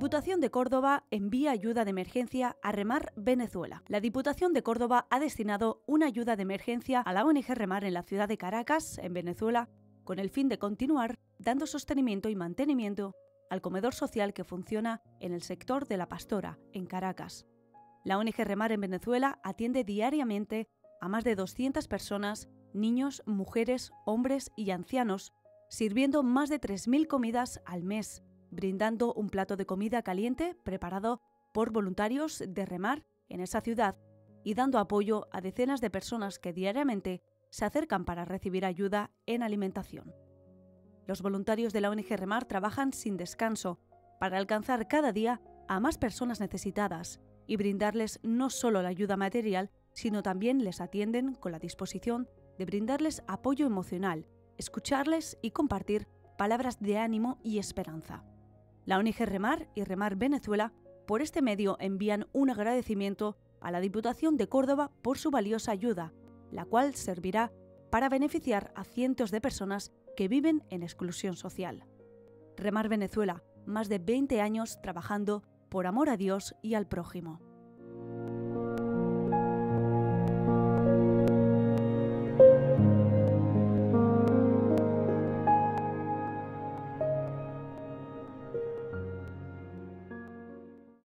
Diputación de Córdoba envía ayuda de emergencia a Remar Venezuela. La Diputación de Córdoba ha destinado una ayuda de emergencia a la ONG Remar en la ciudad de Caracas, en Venezuela, con el fin de continuar dando sostenimiento y mantenimiento al comedor social que funciona en el sector de La Pastora, en Caracas. La ONG Remar en Venezuela atiende diariamente a más de 200 personas, niños, mujeres, hombres y ancianos, sirviendo más de 3.000 comidas al mes, brindando un plato de comida caliente preparado por voluntarios de Remar en esa ciudad y dando apoyo a decenas de personas que diariamente se acercan para recibir ayuda en alimentación. Los voluntarios de la ONG Remar trabajan sin descanso para alcanzar cada día a más personas necesitadas y brindarles no solo la ayuda material, sino también les atienden con la disposición de brindarles apoyo emocional, escucharles y compartir palabras de ánimo y esperanza. La ONG Remar y Remar Venezuela, por este medio, envían un agradecimiento a la Diputación de Córdoba por su valiosa ayuda, la cual servirá para beneficiar a cientos de personas que viven en exclusión social. Remar Venezuela, más de 20 años trabajando por amor a Dios y al prójimo.